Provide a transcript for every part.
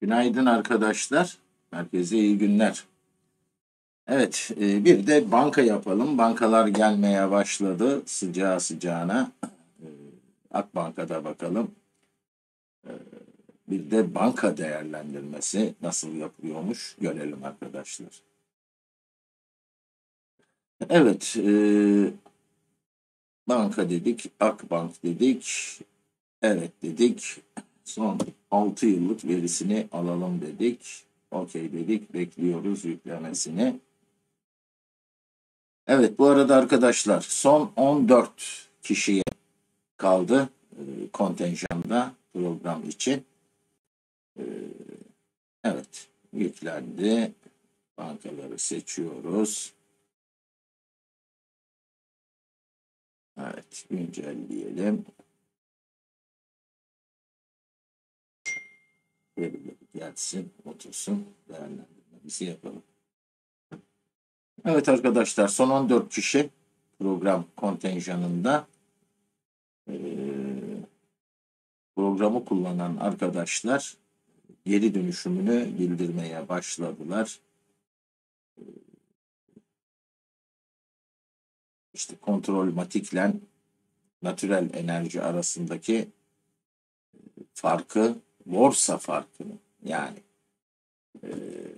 Günaydın arkadaşlar. Herkese iyi günler. Evet, bir de banka yapalım. Bankalar gelmeye başladı sıcağı sıcağına. E, Akbanka'da bakalım. E, Bir de banka değerlendirmesi nasıl yapılıyormuş görelim arkadaşlar. Evet, banka dedik, Akbank dedik. Evet dedik. Son 6 yıllık verisini alalım dedik. Okey dedik. Bekliyoruz yüklemesini. Evet, bu arada arkadaşlar son 14 kişiye kaldı kontenjanda program için. E, evet, yüklendi. Bankaları seçiyoruz. Evet, güncelleyelim. Verileri gelsin, otursun, değerlendirmemizi yapalım. Evet arkadaşlar, son 14 kişi program kontenjanında. Programı kullanan arkadaşlar geri dönüşümünü bildirmeye başladılar. İşte kontrolmatikle natürel enerji arasındaki farkı, borsa farkını yani e,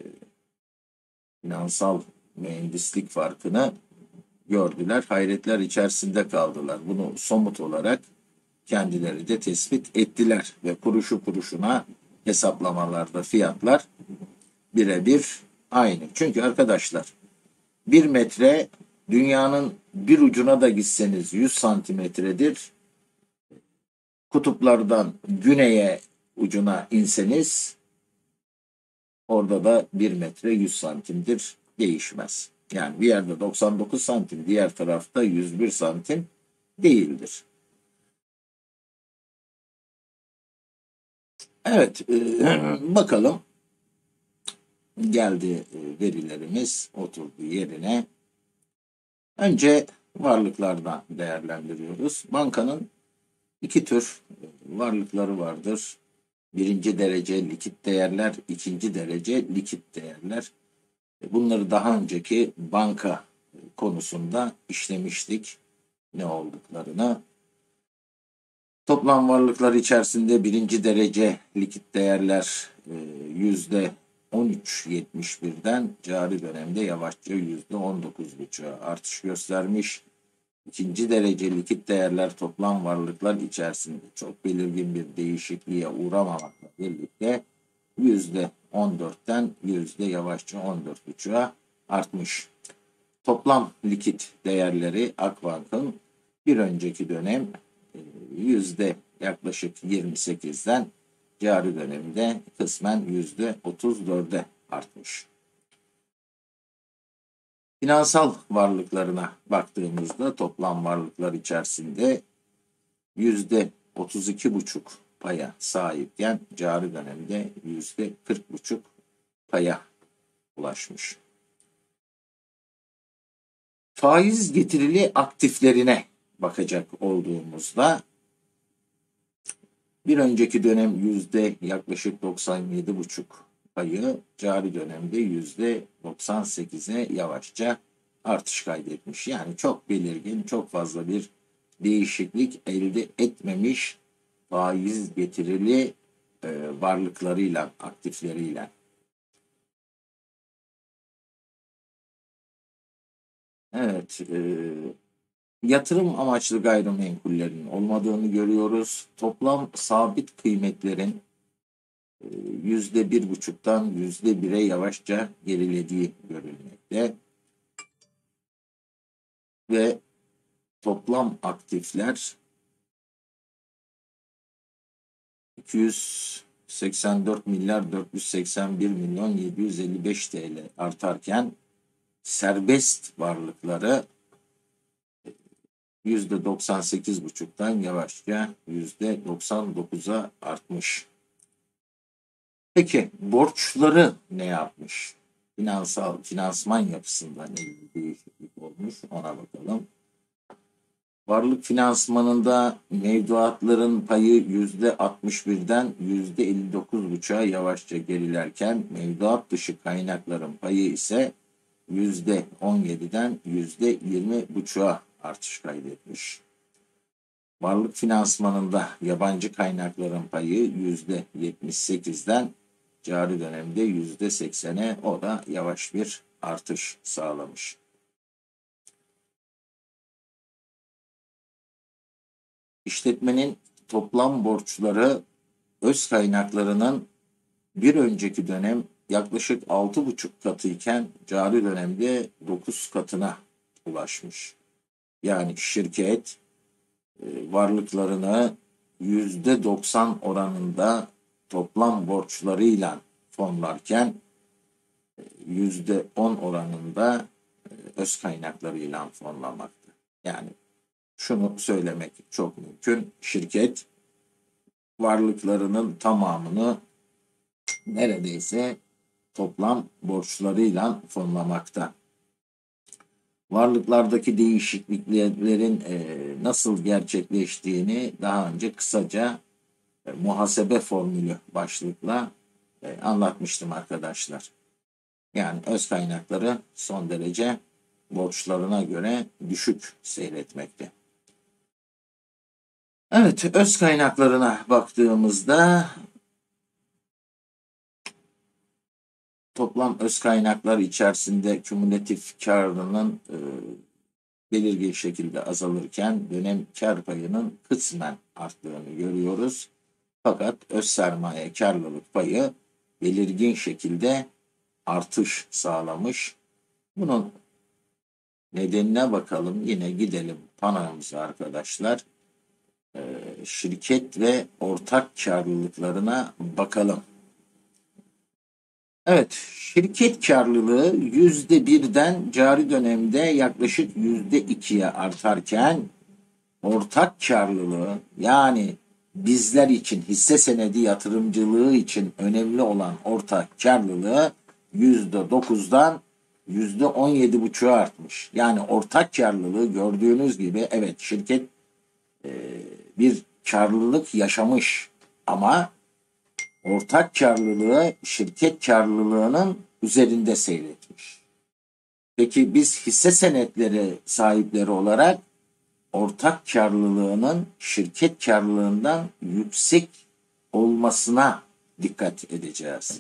finansal mühendislik farkını gördüler. Hayretler içerisinde kaldılar. Bunu somut olarak kendileri de tespit ettiler ve kuruşu kuruşuna hesaplamalarda fiyatlar birebir aynı. Çünkü arkadaşlar 1 metre dünyanın bir ucuna da gitseniz 100 santimetredir. Kutuplardan güneye ucuna inseniz orada da 1 metre 100 santimdir, değişmez. Yani bir yerde 99 santim, diğer tarafta 101 santim değildir. Evet, bakalım geldi verilerimiz oturdu yerine. Önce varlıklardan değerlendiriyoruz. Bankanın iki tür varlıkları vardır. Birinci derece likit değerler, ikinci derece likit değerler. Bunları daha önceki banka konusunda işlemiştik ne olduklarını. Toplam varlıklar içerisinde birinci derece likit değerler %13.71'den cari dönemde yavaşça %19,5'a artış göstermiş. İkinci derece likit değerler toplam varlıklar içerisinde çok belirgin bir değişikliğe uğramamakla birlikte %14'ten yavaşça 14,5'a artmış. Toplam likit değerleri Akbank'ın bir önceki dönem yaklaşık %28'den cari dönemde kısmen %34'e artmış. Finansal varlıklarına baktığımızda toplam varlıklar içerisinde %32,5 paya sahipken cari dönemde %40,5 paya ulaşmış. Faiz getirili aktiflerine bakacak olduğumuzda bir önceki dönem yaklaşık 97,5 payı cari dönemde %98'e yavaşça artış kaydetmiş. Yani çok belirgin, çok fazla bir değişiklik elde etmemiş faiz getirili varlıklarıyla, aktifleriyle. Evet, yatırım amaçlı gayrimenkullerin olmadığını görüyoruz. Toplam sabit kıymetlerin %1,5'tan %1'e yavaşça gerilediği görülmekte. Ve toplam aktifler 284 milyar 481 milyon 755 TL artarken serbest varlıkları %98,5'tan yavaşça %99'a artmış. Peki borçları ne yapmış? Finansman yapısında ne bir değişiklik olmuş ona bakalım. Varlık finansmanında mevduatların payı %61'den %59,5'a yavaşça gerilerken mevduat dışı kaynakların payı ise %17'den %20,5'a artış kaydetmiş. Varlık finansmanında yabancı kaynakların payı %78'den cari dönemde %80'e, o da yavaş bir artış sağlamış. İşletmenin toplam borçları öz kaynaklarının bir önceki dönem yaklaşık 6,5 katı iken cari dönemde 9 katına ulaşmış. Yani şirket varlıklarını %90 oranında toplam borçlarıyla fonlarken %10 oranında öz kaynaklarıyla fonlamakta. Yani şunu söylemek çok mümkün. Şirket varlıklarının tamamını neredeyse toplam borçlarıyla fonlamakta. Varlıklardaki değişikliklerin nasıl gerçekleştiğini daha önce kısaca muhasebe formülü başlıkla anlatmıştım arkadaşlar. Yani öz kaynakları son derece borçlarına göre düşük seyretmekte. Evet, öz kaynaklarına baktığımızda toplam öz kaynaklar içerisinde kümülatif karının belirgin şekilde azalırken dönem kar payının kısmen arttığını görüyoruz. Fakat öz sermaye karlılık payı belirgin şekilde artış sağlamış. Bunun nedenine bakalım. Yine gidelim panomuza arkadaşlar. Şirket ve ortak karlılıklarına bakalım. Evet, şirket karlılığı %1'den cari dönemde yaklaşık %2'ye artarken ortak karlılığı, yani bizler için hisse senedi yatırımcılığı için önemli olan ortak karlılığı %9'dan %17,5'a artmış. Yani ortak karlılığı gördüğünüz gibi evet, şirket bir karlılık yaşamış ama ortak karlılığı şirket karlılığının üzerinde seyretmiş. Peki biz hisse senetleri sahipleri olarak ortak karlılığının şirket karlılığından yüksek olmasına dikkat edeceğiz.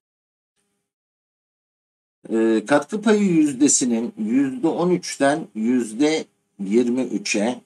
Katkı payı yüzdesinin %13'ten %23'e,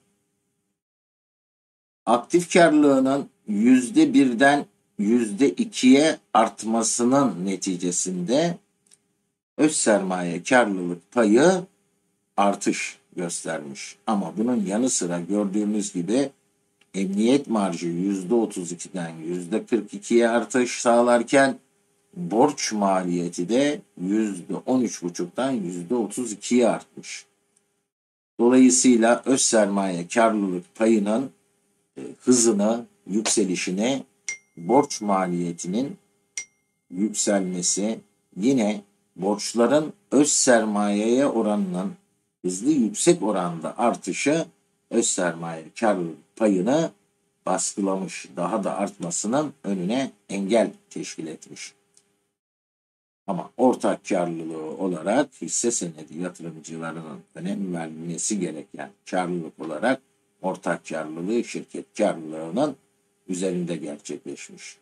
aktif karlılığının %1'den %2'ye artmasının neticesinde öz sermaye karlılık payı artış göstermiş. Ama bunun yanı sıra gördüğümüz gibi emniyet marjı %32'den %42'ye artış sağlarken borç maliyeti de %13,5'tan %32'ye artmış. Dolayısıyla öz sermaye karlılık payının hızını, yükselişine borç maliyetinin yükselmesi, yine borçların öz sermayeye oranının hızlı yüksek oranda artışı öz sermaye karlılık payını baskılamış, daha da artmasının önüne engel teşkil etmiş. Ama ortak karlılığı olarak hisse senedi yatırımcılarının önem vermesi gereken karlılık olarak ortak karlılığı şirket karlılığının üzerinde gerçekleşmiş.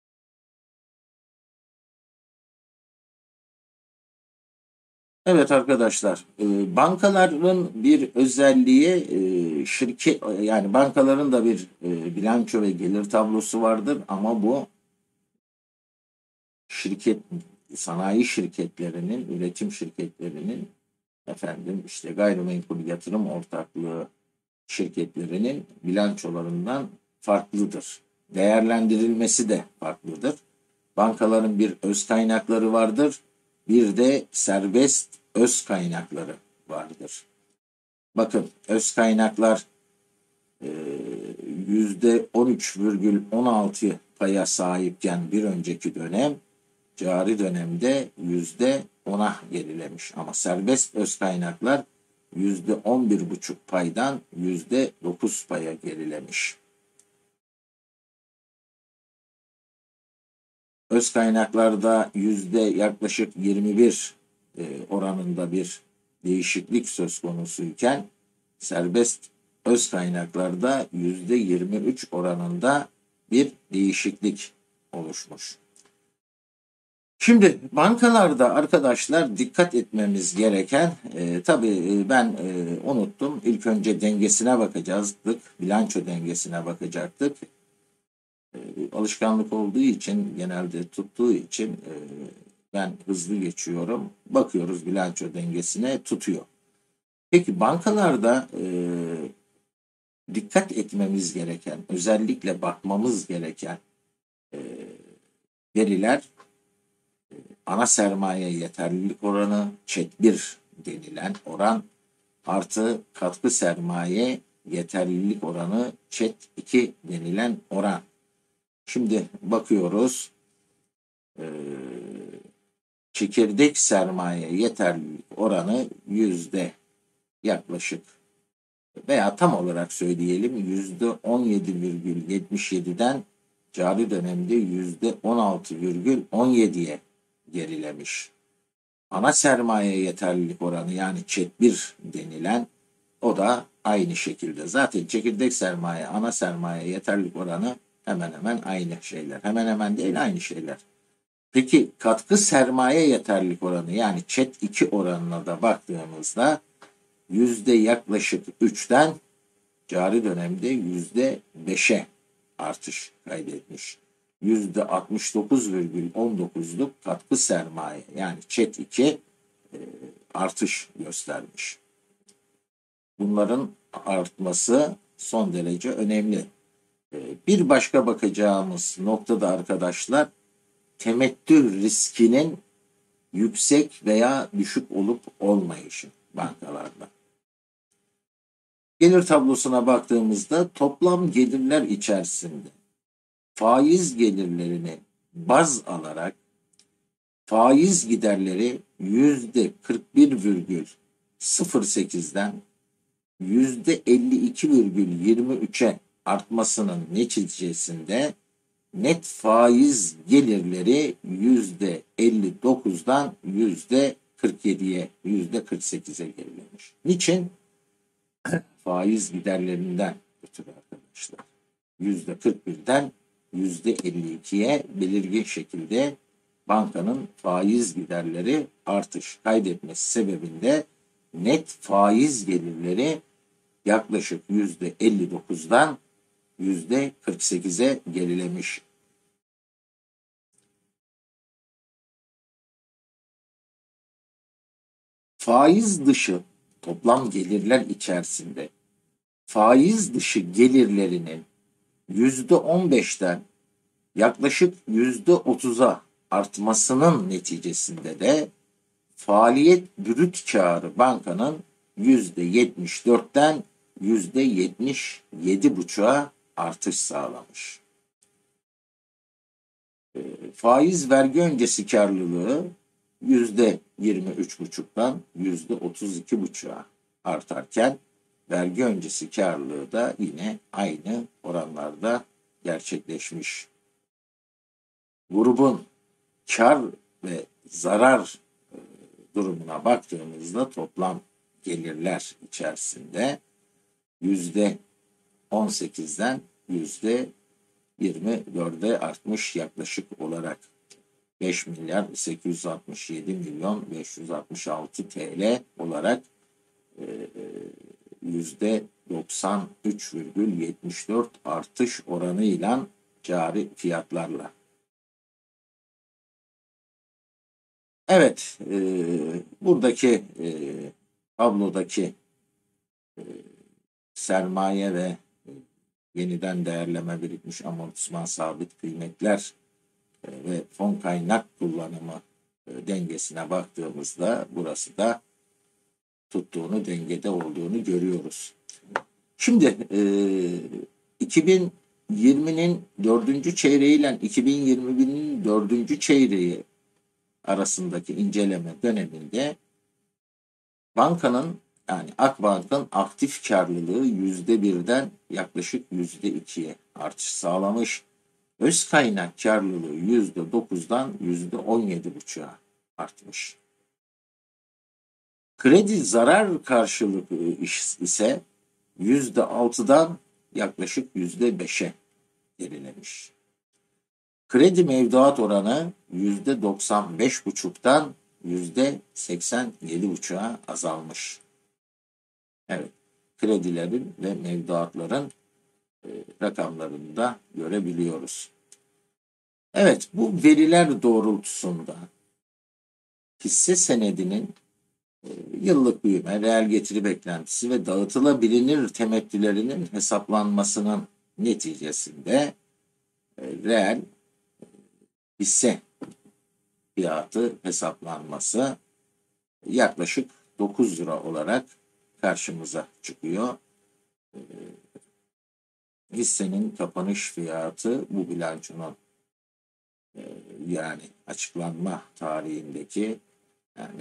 Evet arkadaşlar, bankaların bir özelliği, şirket, yani bankaların da bir bilanço ve gelir tablosu vardır ama bu sanayi şirketlerinin, üretim şirketlerinin, işte gayrimenkul yatırım ortaklığı şirketlerinin bilançolarından farklıdır. Değerlendirilmesi de farklıdır. Bankaların bir öz kaynakları vardır. Bir de serbest öz kaynakları vardır. Bakın, öz kaynaklar %13,16 paya sahipken bir önceki dönem cari dönemde %10'a gerilemiş. Ama serbest öz kaynaklar %11,5 paydan %9 paya gerilemiş. Öz kaynaklarda yaklaşık 21 oranında bir değişiklik söz konusuyken serbest öz kaynaklarda %23 oranında bir değişiklik oluşmuş. Şimdi bankalarda arkadaşlar dikkat etmemiz gereken, tabii ben unuttum. İlk önce dengesine bakacaktık, bilanço dengesine bakacaktık. Alışkanlık olduğu için, genelde tuttuğu için ben hızlı geçiyorum. Bakıyoruz bilanço dengesine, tutuyor. Peki bankalarda dikkat etmemiz gereken, özellikle bakmamız gereken veriler ana sermaye yeterlilik oranı, ÇED1 denilen oran artı katkı sermaye yeterlilik oranı, ÇED2 denilen oran. Şimdi bakıyoruz, çekirdek sermaye yeterlilik oranı yaklaşık veya tam olarak söyleyelim %17,77'den cari dönemde %16,17'ye gerilemiş. Ana sermaye yeterlilik oranı, yani ÇED1 denilen, o da aynı şekilde. Zaten çekirdek sermaye, ana sermaye yeterlilik oranı hemen hemen aynı şeyler. Hemen hemen değil, aynı şeyler. Peki katkı sermaye yeterlilik oranı, yani ÇED2 oranına da baktığımızda yaklaşık 3'ten cari dönemde %5'e artış kaydetmiş. %69,19'luk katkı sermaye, yani ÇED2 artış göstermiş. Bunların artması son derece önemli. Bir başka bakacağımız noktada arkadaşlar, temettü riskinin yüksek veya düşük olup olmayışı bankalarda. Gelir tablosuna baktığımızda toplam gelirler içerisinde faiz gelirlerini baz alarak faiz giderleri %41,08'den %52,23'e artmasının neticesinde net faiz gelirleri %59'dan %47'ye, %48'e gerilemiş. Niçin? Faiz giderlerinden ötürü arkadaşlar. %41'den %52'ye belirgin şekilde bankanın faiz giderleri artış kaydetmesi sebebinde net faiz gelirleri yaklaşık %59'dan %48'e gerilemiş. Faiz dışı toplam gelirler içerisinde faiz dışı gelirlerinin %15'ten yaklaşık %30'a artmasının neticesinde de faaliyet brüt karı bankanın %74'ten %77,5'a artış sağlamış. Faiz vergi öncesi karlılığı %23,5'dan %32,5'a artarken vergi öncesi karlılığı da yine aynı oranlarda gerçekleşmiş. Grubun kar ve zarar durumuna baktığımızda toplam gelirler içerisinde %18'den %24'e artmış yaklaşık olarak 5 milyar 867 milyon 566 TL olarak %93,74 artış oranıyla cari fiyatlarla. Evet, buradaki tablodaki sermaye ve yeniden değerleme birikmiş amortisman sabit kıymetler ve fon kaynak kullanımı dengesine baktığımızda burası da tuttuğunu, dengede olduğunu görüyoruz. Şimdi 2020'nin 4. çeyreği ile 2021'in 4. çeyreği arasındaki inceleme döneminde bankanın Yani Akbank'ın aktif karlılığı %1'den yaklaşık %2'ye artış sağlamış. Öz kaynak karlılığı %9'dan %17,5'a artmış. Kredi zarar karşılığı ise %6'dan yaklaşık %5'e gerilemiş. Kredi mevduat oranı %95,5'tan %87,5'a azalmış. Evet, kredilerin ve mevduatların rakamlarını da görebiliyoruz. Evet, bu veriler doğrultusunda hisse senedinin yıllık büyüme, reel getiri beklentisi ve dağıtılabilir temettülerinin hesaplanmasının neticesinde reel hisse fiyatı hesaplanması yaklaşık 9 lira olarak karşımıza çıkıyor. Hissenin kapanış fiyatı bu bilançonun yani açıklanma tarihindeki yani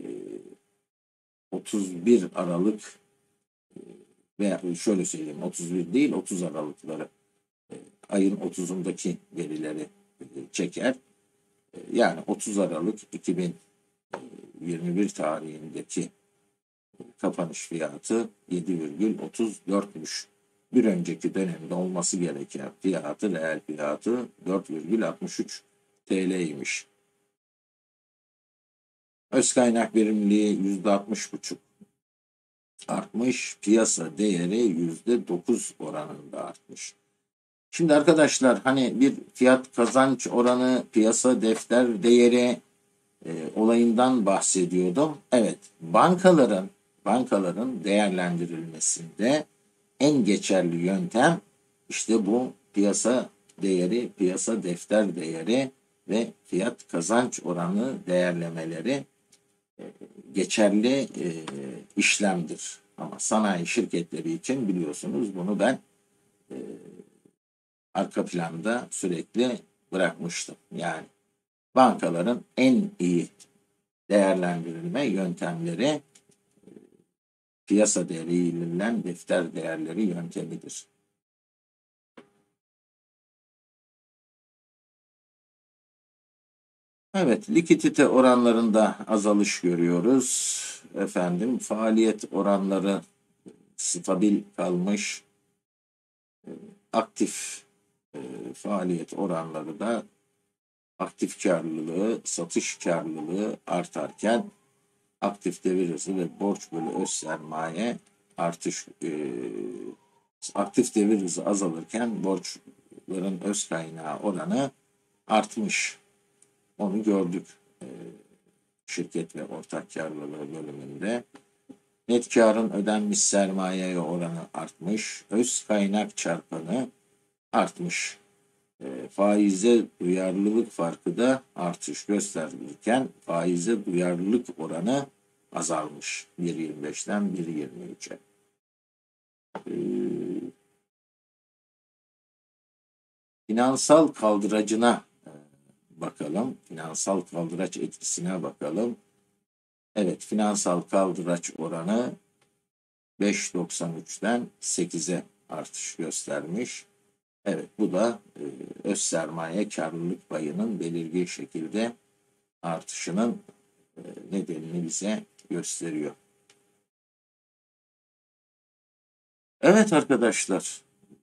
31 Aralık veya şöyle söyleyeyim 31 değil 30 Aralıkları ayın 30'undaki verileri çeker. Yani 30 Aralık 2021 tarihindeki kapanış fiyatı 7,34'müş. Bir önceki dönemde olması gereken fiyatı, reel fiyatı 4,63 TL'ymiş. Öz kaynak verimliliği %60,5 artmış, piyasa değeri %9 oranında artmış. Şimdi arkadaşlar hani bir fiyat kazanç oranı, piyasa defter değeri olayından bahsediyordum. Evet, bankaların değerlendirilmesinde en geçerli yöntem işte bu piyasa değeri, piyasa defter değeri ve fiyat kazanç oranı değerlemeleri geçerli işlemdir. Ama sanayi şirketleri için biliyorsunuz bunu ben arka planda sürekli bırakmıştım. Yani bankaların en iyi değerlendirilme yöntemleri piyasa değeriyle defter değerleri yöntemidir. Evet, likidite oranlarında azalış görüyoruz. Efendim, faaliyet oranları stabil kalmış. Aktif faaliyet oranları da aktif karlılığı, satış karlılığı artarken aktif devir hızı ve borç bölü öz sermaye artış aktif devir hızı azalırken borçların öz kaynağı oranı artmış. Onu gördük şirket ve ortak karlılığı bölümünde. Net karın ödenmiş sermayeye oranı artmış. Öz kaynak çarpanı artmış. Faize duyarlılık farkı da artış gösterirken faize duyarlılık oranı azalmış. 1.25'ten 1.23'e. Finansal kaldıracına bakalım. Finansal kaldıraç etkisine bakalım. Evet, finansal kaldıraç oranı 5.93'ten 8'e artış göstermiş. Evet, bu da öz sermaye karlılık payının belirgin şekilde artışının nedenini bize gösteriyor. Evet arkadaşlar,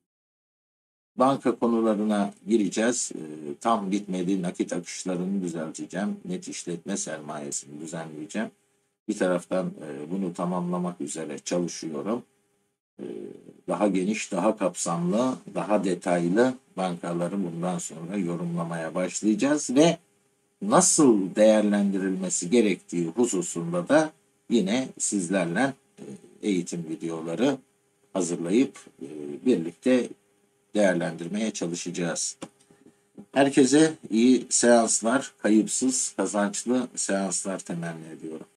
banka konularına gireceğiz. Tam bitmedi, nakit akışlarını düzelteceğim, net işletme sermayesini düzenleyeceğim. Bir taraftan bunu tamamlamak üzere çalışıyorum. Daha geniş, daha kapsamlı, daha detaylı bankaları bundan sonra yorumlamaya başlayacağız ve nasıl değerlendirilmesi gerektiği hususunda da yine sizlerle eğitim videoları hazırlayıp birlikte değerlendirmeye çalışacağız. Herkese iyi seanslar, kayıpsız, kazançlı seanslar temenni ediyorum.